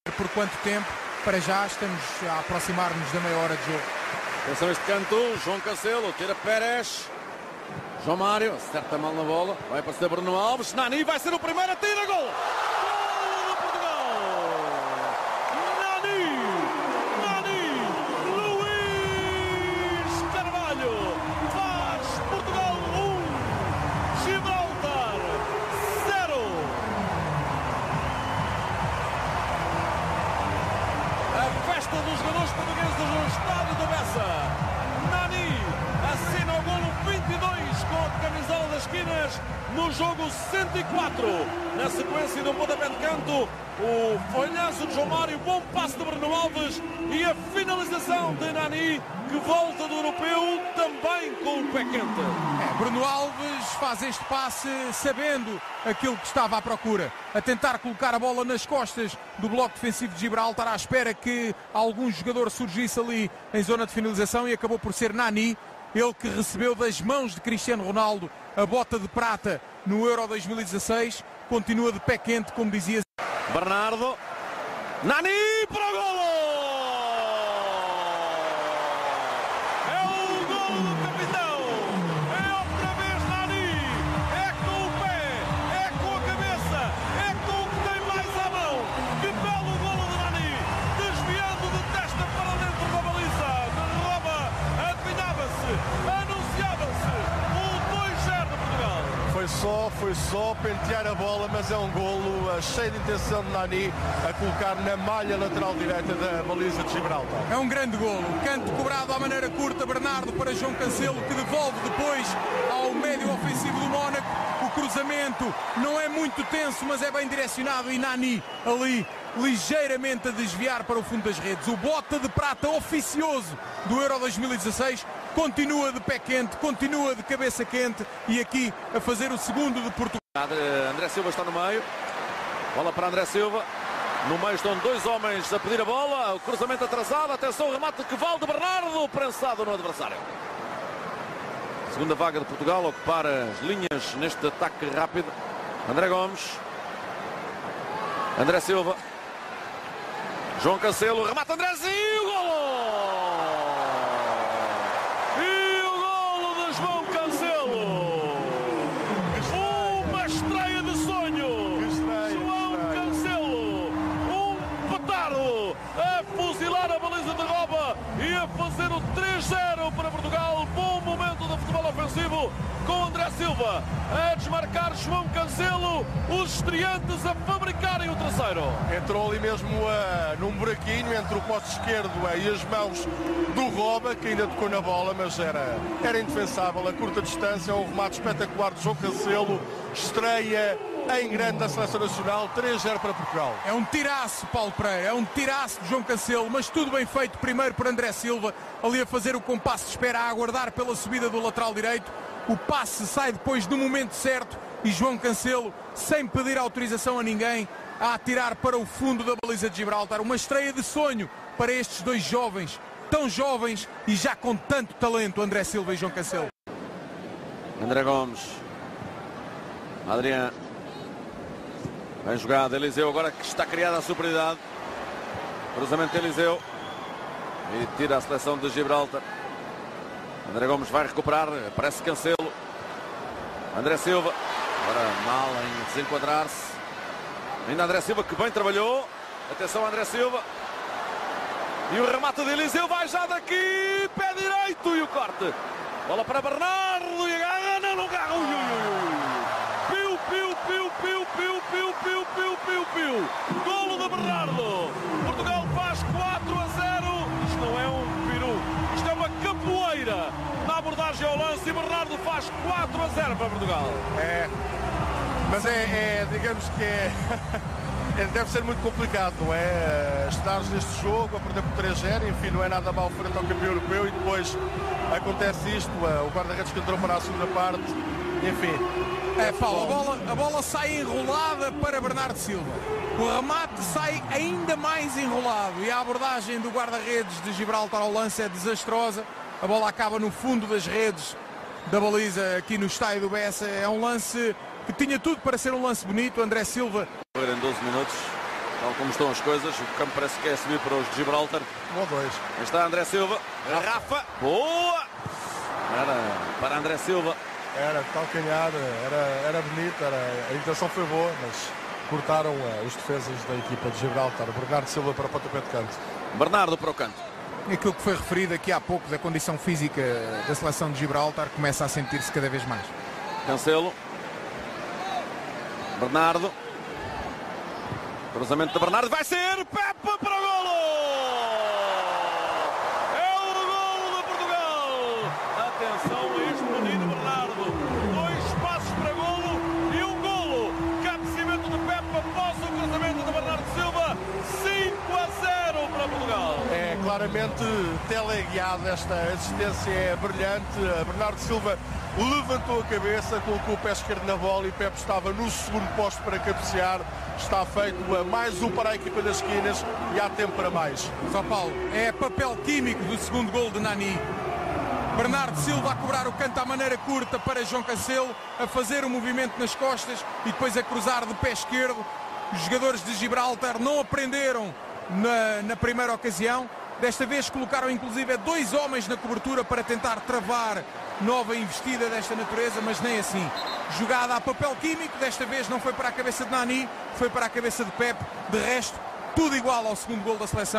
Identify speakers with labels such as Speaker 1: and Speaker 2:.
Speaker 1: Por quanto tempo? Para já estamos a aproximar-nos da meia hora de jogo.
Speaker 2: Atenção a este canto, João Cancelo, tira Pérez. João Mário, acerta mal na bola. Vai para ser Bruno Alves. Nani vai ser o primeiro, tira, gol! Gol de Portugal! Nani, Luís Carvalho faz Portugal 1, Gibraltar 0. A festa dos jogadores portugueses no estádio do Bessa. Nani assina o golo 22 com a camisola das esquinas no jogo 104. Na sequência do pontapé de canto, o falhanço de João Mário, bom passe de Bruno Alves e a finalização de Nani, que volta do europeu também com o pé quente.
Speaker 1: Bruno Alves faz este passe sabendo aquilo que estava à procura, a tentar colocar a bola nas costas do bloco defensivo de Gibraltar, à espera que algum jogador surgisse ali em zona de finalização, e acabou por ser Nani, ele que recebeu das mãos de Cristiano Ronaldo a bota de prata no Euro 2016, continua de pé quente, como dizia.
Speaker 2: Bernardo, Nani para o golo! É o golo do capitão! É outra vez Nani! É com o pé, é com a cabeça, é com o que tem mais à mão! Que belo golo de Nani! Desviando de testa para dentro da baliza! De Roma, adivinhava-se, anunciava-se o 2-0 de Portugal!
Speaker 3: Foi só pentear a bola, mas é um golo cheio de intenção de Nani a colocar na malha lateral direita da baliza de Gibraltar.
Speaker 1: É um grande golo, canto cobrado à maneira curta, Bernardo para João Cancelo, que devolve depois ao médio ofensivo do Mónaco. O cruzamento não é muito tenso, mas é bem direcionado, e Nani ali ligeiramente a desviar para o fundo das redes. O bota de prata oficioso do Euro 2016 continua de pé quente, continua de cabeça quente, e aqui a fazer o segundo de Portugal.
Speaker 2: André Silva está no meio, bola para André Silva, no meio estão dois homens a pedir a bola, o cruzamento atrasado, atenção, o remate que vale de Bernardo, prensado no adversário. Segunda vaga de Portugal, a ocupar as linhas neste ataque rápido. André Gomes, André Silva, João Cancelo, remata Andrézinho, e o golo! E o golo de João Cancelo! Uma estreia de sonho! João Cancelo, um petardo a fuzilar a baliza de Roma e a fazer o 3-0 para Portugal. Bom momento do futebol ofensivo com André Silva a desmarcar João Cancelo, os estreantes a fabricarem o terceiro.
Speaker 3: Entrou ali mesmo num buraquinho entre o poste esquerdo e as mãos do Roma, que ainda tocou na bola, mas era indefensável a curta distância. Um remate espetacular de João Cancelo, estreia em grande da Seleção Nacional, 3-0 para Portugal.
Speaker 1: É um tiraço, Paulo Pereira, é um tiraço de João Cancelo, mas tudo bem feito primeiro por André Silva, ali a fazer o compasso de espera, a aguardar pela subida do lateral direito. O passe sai depois do momento certo e João Cancelo, sem pedir autorização a ninguém, a atirar para o fundo da baliza de Gibraltar. Uma estreia de sonho para estes dois jovens, tão jovens e já com tanto talento, André Silva e João Cancelo.
Speaker 2: André Gomes, Adriano, bem jogado, Eliseu, agora que está criada a superioridade. Cruzamento de Eliseu e tira a seleção de Gibraltar. André Gomes vai recuperar, aparece Cancelo, André Silva, agora mal em desenquadrar-se. Ainda André Silva, que bem trabalhou. Atenção André Silva. E o remate de Eliseu vai já daqui, pé direito e o corte. Bola para Bernardo e agarra, não agarra. Ui, ui, ui. Piu, piu, piu, piu, piu, piu, piu, piu, piu, piu. Golo de Bernardo. Portugal faz 4-0. Isto não é um peru, isto é uma capoeira na abordagem ao lance, e Bernardo faz 4-0 para Portugal.
Speaker 3: Mas digamos que deve ser muito complicado, não é? Estares neste jogo a perder por 3-0, enfim, não é nada mal frente ao campeão europeu, e depois acontece isto, o guarda-redes que entrou para a segunda parte, enfim.
Speaker 1: Paulo, a bola sai enrolada para Bernardo Silva. O remate sai ainda mais enrolado e a abordagem do guarda-redes de Gibraltar ao lance é desastrosa. A bola acaba no fundo das redes da baliza aqui no estádio do Bessa. É um lance que tinha tudo para ser um lance bonito. André Silva.
Speaker 2: Em 12 minutos, Tal como estão as coisas, o campo parece que é subir para os de Gibraltar.
Speaker 3: 1-2.
Speaker 2: Aí está André Silva. Rafa. Boa! Era para André Silva.
Speaker 3: Era calcanhar, era bonito, a intenção foi boa, mas cortaram os defesas da equipa de Gibraltar. Bernardo Silva para o pontapé de canto.
Speaker 2: Bernardo para o canto.
Speaker 1: Aquilo que foi referido aqui há pouco da condição física da seleção de Gibraltar começa a sentir-se cada vez mais.
Speaker 2: Cancelo. Bernardo. Cruzamento de Bernardo. Vai ser Pepe para o golo! É o golo de Portugal! Atenção a este menino Bernardo. 2 passos para golo e um golo. Cabeceamento de Pepe após o cruzamento de Bernardo Silva. 5-0 para Portugal.
Speaker 3: É claramente teleguiada, esta assistência é brilhante. Bernardo Silva levantou a cabeça, colocou o pé esquerdo na bola e Pepe estava no segundo posto para cabecear. Está feito mais um para a equipa das esquinas e há tempo para mais.
Speaker 1: Só Paulo, é papel químico do segundo gol de Nani. Bernardo Silva a cobrar o canto à maneira curta para João Cancelo, a fazer o movimento nas costas e depois a cruzar de pé esquerdo. Os jogadores de Gibraltar não aprenderam na primeira ocasião. Desta vez colocaram inclusive 2 homens na cobertura para tentar travar nova investida desta natureza, mas nem assim. Jogada a papel químico, desta vez não foi para a cabeça de Nani, foi para a cabeça de Pepe. De resto, tudo igual ao segundo gol da seleção.